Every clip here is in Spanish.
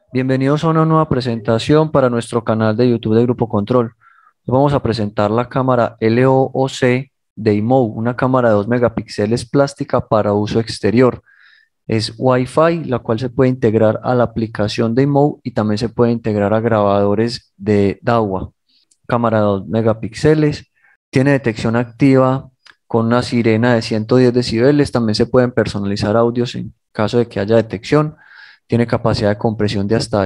Bienvenidos a una nueva presentación para nuestro canal de YouTube de Grupo Control. Hoy vamos a presentar la cámara LOOC de IMOU, una cámara de 2 megapíxeles plástica para uso exterior. Es Wi-Fi, la cual se puede integrar a la aplicación de IMOU y también se puede integrar a grabadores de DAWA. Cámara de 2 megapíxeles, tiene detección activa con una sirena de 110 decibeles, también se pueden personalizar audios en caso de que haya detección. Tiene capacidad de compresión de hasta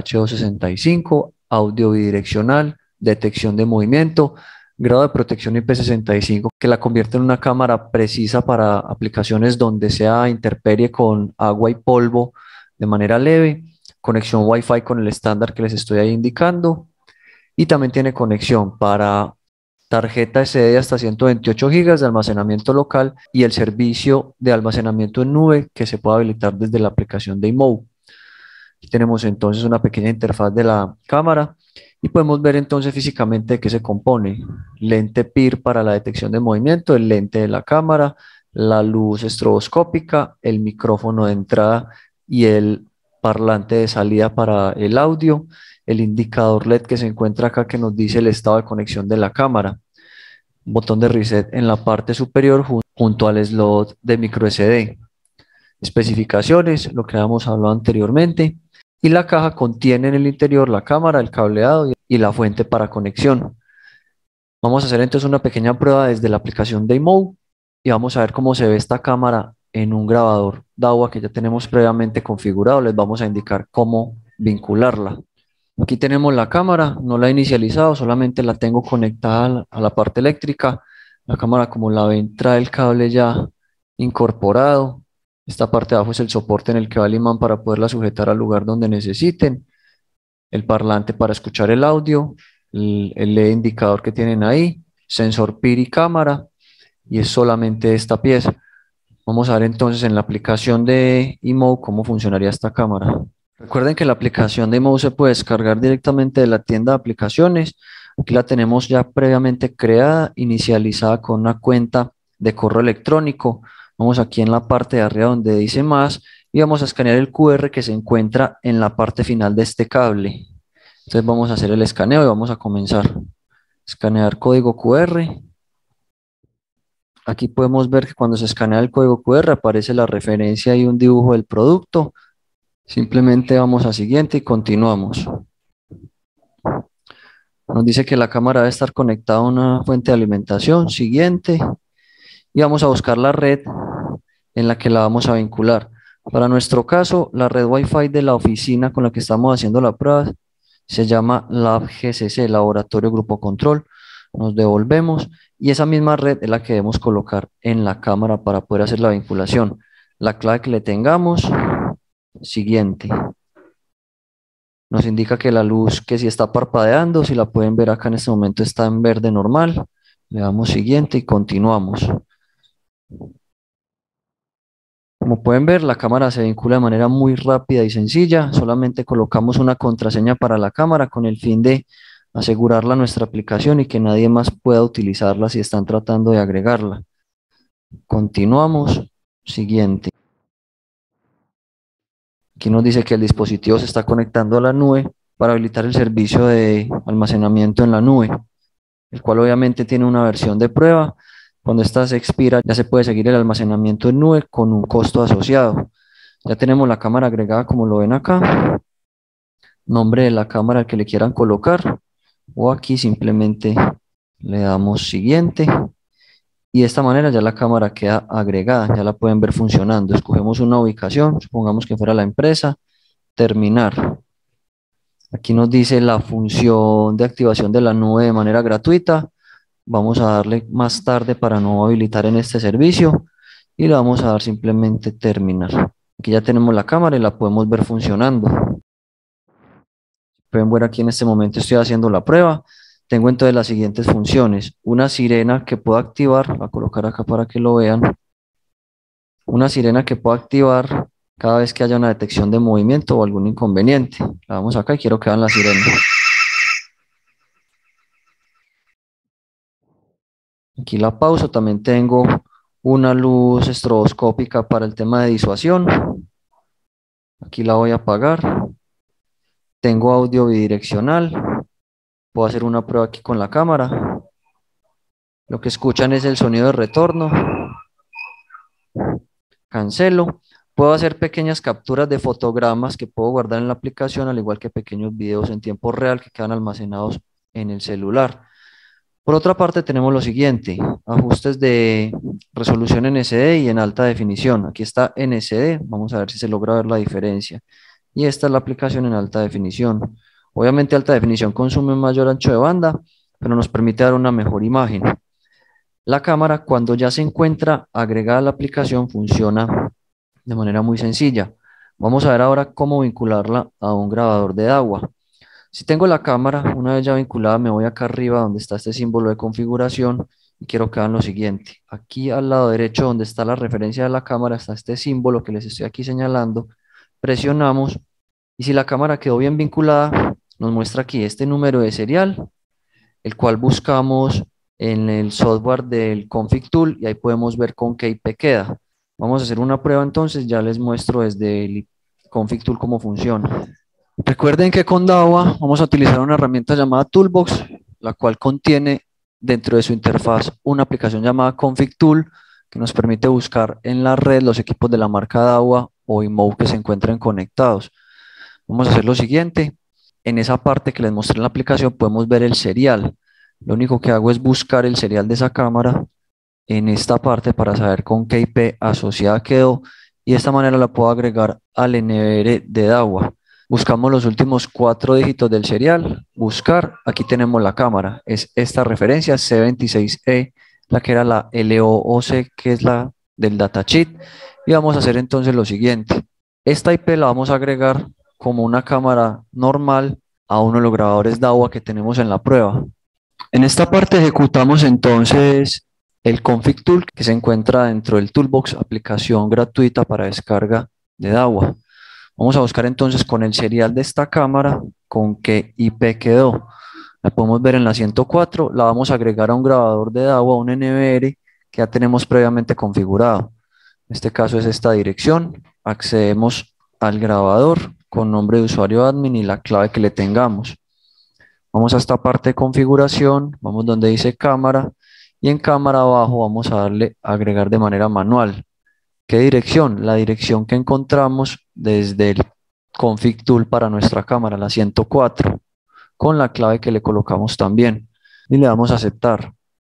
H265, audio bidireccional, detección de movimiento, grado de protección IP65 que la convierte en una cámara precisa para aplicaciones donde sea intemperie con agua y polvo de manera leve, conexión Wi-Fi con el estándar que les estoy ahí indicando, y también tiene conexión para tarjeta SD de hasta 128 gigas de almacenamiento local y el servicio de almacenamiento en nube que se puede habilitar desde la aplicación de IMOU. Aquí tenemos entonces una pequeña interfaz de la cámara y podemos ver entonces físicamente de qué se compone. Lente PIR para la detección de movimiento, el lente de la cámara, la luz estroboscópica, el micrófono de entrada y el parlante de salida para el audio, el indicador LED que se encuentra acá que nos dice el estado de conexión de la cámara, botón de reset en la parte superior junto al slot de micro SD. Especificaciones, lo que habíamos hablado anteriormente, y la caja contiene en el interior la cámara, el cableado y la fuente para conexión. Vamos a hacer entonces una pequeña prueba desde la aplicación de IMOU y vamos a ver cómo se ve esta cámara en un grabador DAWA que ya tenemos previamente configurado. Les vamos a indicar cómo vincularla. Aquí tenemos la cámara, no la he inicializado, solamente la tengo conectada a la parte eléctrica. La cámara, como la ven, trae el cable ya incorporado. Esta parte de abajo es el soporte en el que va el imán para poderla sujetar al lugar donde necesiten. El parlante para escuchar el audio, el LED indicador que tienen ahí, sensor PIR y cámara, y es solamente esta pieza. Vamos a ver entonces en la aplicación de IMOU cómo funcionaría esta cámara. Recuerden que la aplicación de IMOU se puede descargar directamente de la tienda de aplicaciones. Aquí la tenemos ya previamente creada, inicializada con una cuenta de correo electrónico. Vamos aquí en la parte de arriba donde dice más y vamos a escanear el QR que se encuentra en la parte final de este cable. Entonces vamos a hacer el escaneo y vamos a comenzar. Escanear código QR. Aquí podemos ver que cuando se escanea el código QR aparece la referencia y un dibujo del producto. Simplemente vamos a siguiente y continuamos. Nos dice que la cámara debe estar conectada a una fuente de alimentación. Siguiente. Y vamos a buscar la red en la que la vamos a vincular. Para nuestro caso, la red Wi-Fi de la oficina con la que estamos haciendo la prueba se llama Lab GCC, Laboratorio Grupo Control. Nos devolvemos y esa misma red es la que debemos colocar en la cámara para poder hacer la vinculación. La clave que le tengamos, siguiente. Nos indica que la luz que si está parpadeando, si la pueden ver acá en este momento está en verde normal. Le damos siguiente y continuamos. Como pueden ver, la cámara se vincula de manera muy rápida y sencilla. Solamente colocamos una contraseña para la cámara con el fin de asegurarla a nuestra aplicación y que nadie más pueda utilizarla si están tratando de agregarla. Continuamos. Siguiente. Aquí nos dice que el dispositivo se está conectando a la nube para habilitar el servicio de almacenamiento en la nube, el cual obviamente tiene una versión de prueba. Cuando esta se expira, ya se puede seguir el almacenamiento en nube con un costo asociado. Ya tenemos la cámara agregada como lo ven acá, nombre de la cámara al que le quieran colocar, o aquí simplemente le damos siguiente y de esta manera ya la cámara queda agregada, ya la pueden ver funcionando. Escogemos una ubicación, supongamos que fuera la empresa, terminar. Aquí nos dice la función de activación de la nube de manera gratuita. Vamos a darle más tarde para no habilitar en este servicio y le vamos a dar simplemente terminar. Aquí ya tenemos la cámara y la podemos ver funcionando. Pueden ver aquí en este momento estoy haciendo la prueba. Tengo entonces las siguientes funciones. Una sirena que puedo activar, voy a colocar acá para que lo vean. Una sirena que puedo activar cada vez que haya una detección de movimiento o algún inconveniente. La damos acá y quiero que vean la sirena. Aquí la pauso, también tengo una luz estroboscópica para el tema de disuasión. Aquí la voy a apagar. Tengo audio bidireccional. Puedo hacer una prueba aquí con la cámara. Lo que escuchan es el sonido de retorno. Cancelo. Puedo hacer pequeñas capturas de fotogramas que puedo guardar en la aplicación, al igual que pequeños videos en tiempo real que quedan almacenados en el celular. Por otra parte, tenemos lo siguiente: ajustes de resolución en SD y en alta definición. Aquí está en SD, vamos a ver si se logra ver la diferencia. Y esta es la aplicación en alta definición. Obviamente alta definición consume un mayor ancho de banda, pero nos permite dar una mejor imagen. La cámara, cuando ya se encuentra agregada a la aplicación, funciona de manera muy sencilla. Vamos a ver ahora cómo vincularla a un grabador de agua. Si tengo la cámara, una vez ya vinculada, me voy acá arriba donde está este símbolo de configuración y quiero que hagan lo siguiente. Aquí al lado derecho, donde está la referencia de la cámara, está este símbolo que les estoy aquí señalando. Presionamos y si la cámara quedó bien vinculada, nos muestra aquí este número de serial, el cual buscamos en el software del Config Tool y ahí podemos ver con qué IP queda. Vamos a hacer una prueba entonces, ya les muestro desde el Config Tool cómo funciona. Recuerden que con Dawa vamos a utilizar una herramienta llamada Toolbox, la cual contiene dentro de su interfaz una aplicación llamada Config Tool que nos permite buscar en la red los equipos de la marca Dawa o iMove que se encuentren conectados. Vamos a hacer lo siguiente. En esa parte que les mostré en la aplicación podemos ver el serial. Lo único que hago es buscar el serial de esa cámara en esta parte para saber con qué IP asociada quedó y de esta manera la puedo agregar al NVR de Dawa. Buscamos los últimos 4 dígitos del serial, buscar, aquí tenemos la cámara, es esta referencia C26E, la que era la LOOC, que es la del datasheet, y vamos a hacer entonces lo siguiente. Esta IP la vamos a agregar como una cámara normal a uno de los grabadores Dawa que tenemos en la prueba. En esta parte ejecutamos entonces el Config Tool que se encuentra dentro del Toolbox, aplicación gratuita para descarga de Dawa. Vamos a buscar entonces con el serial de esta cámara con qué IP quedó. La podemos ver en la 104, la vamos a agregar a un grabador de Dawa, un NVR que ya tenemos previamente configurado. En este caso es esta dirección. Accedemos al grabador con nombre de usuario admin y la clave que le tengamos. Vamos a esta parte de configuración, vamos donde dice cámara y en cámara abajo vamos a darle a agregar de manera manual. ¿Qué dirección? La dirección que encontramos desde el Config Tool para nuestra cámara, la 104, con la clave que le colocamos también. Y le damos a aceptar.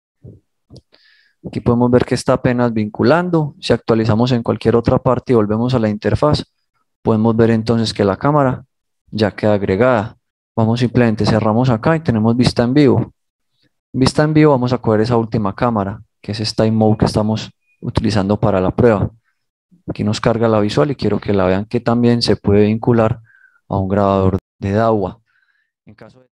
Aquí podemos ver que está apenas vinculando. Si actualizamos en cualquier otra parte y volvemos a la interfaz, podemos ver entonces que la cámara ya queda agregada. Vamos simplemente, cerramos acá y tenemos vista en vivo. Vista en vivo vamos a coger esa última cámara, que es esta iMove que estamos utilizando para la prueba. Aquí nos carga la visual y quiero que la vean que también se puede vincular a un grabador de Dawa. En caso de